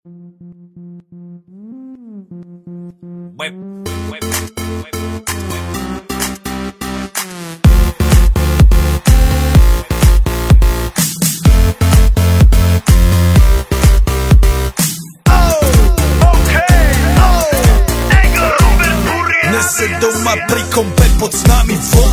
Nese doma pri kompe pod s nami von.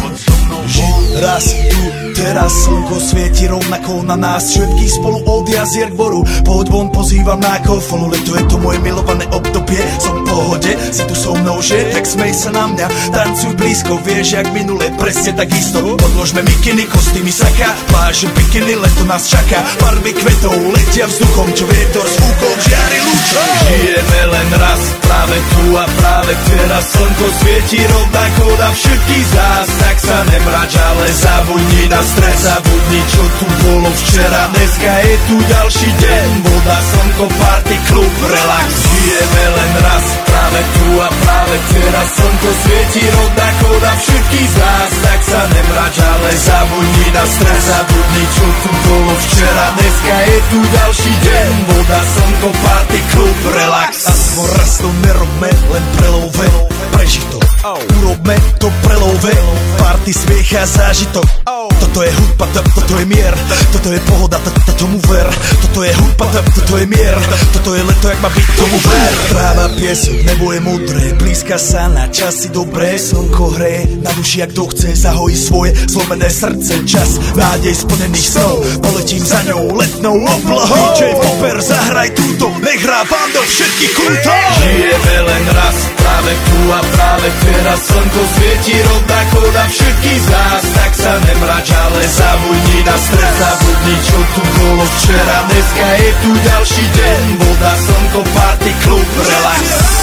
Raz tu, teraz slnko svieti rovnako na nás všetkých spolu od jazier k boru. Poď von, pozývam na kofolu, leto je to moje milované obdobie. Som v pohode, si tu so mnou, že? Tak smej sa na mňa, tancuj blízko, vieš jak minule, presne tak isto. Podložme mikiny, kostýmy saka, pláže bikiny, leto nás čaká. Farby kvetov letia vzduchom, čo vietor s fúkom žiari lúčom. Žijeme len raz, práve tu a práve teraz slnko svieti rovnako na všetkých z nás. Tak sa nemrač, ale zabudni na stres, zabudni čo tu bolo včera. Dneska je tu ďalší deň, voda, slnko, party, klub, relax. Žijeme len raz, práve tu a práve teraz slnko svieti rovnako na všetkých z nás. Tak sa nemrač, ale zabudni na stres, zabudni čo tu bolo včera. Dneska je tu ďalší deň, voda, slnko, party, klub, relax. Aspoň raz to nerobme, len prelove, prežij to. Urobme to prelove, party, smiech a zážitok. Toto je hudba, toto je mier, toto je pohoda, tomu ver. Toto je hudba, toto je mier, toto je leto, jak má byť, tomu ver. Tráva, piesok, nebo je modré, blízka sa na časy dobré. Slnko hreje na duši, jak kto chce, zahojí svoje zlomené srdce. Čas nádej splnených snov, poletím za ňou letnou oblohou. DJ Popper, zahraj túto, nech hrá vám do všetkých kútov. Žijeme len raz, práve tu a práve teraz slnko svieti rovnako na všetkých z nás. Tak sa nemrač, ale zabudni na stres, zabudni čo tu bolo včera. Dneska je tu ďalší deň, voda, slnko, party, klub, relax.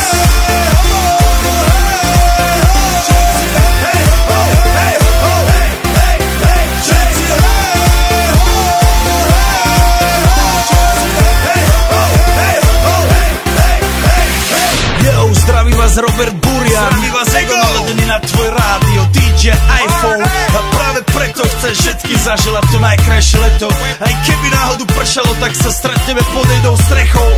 Zdraví vás Robert Burian, zdraví vás Ego naladený na tvoj rádio, DJ iPhone. A práve preto chceš všetky zaželať to najkrajšie leto. Aj keby náhodu pršalo, tak sa stretneme pod jednou strechou.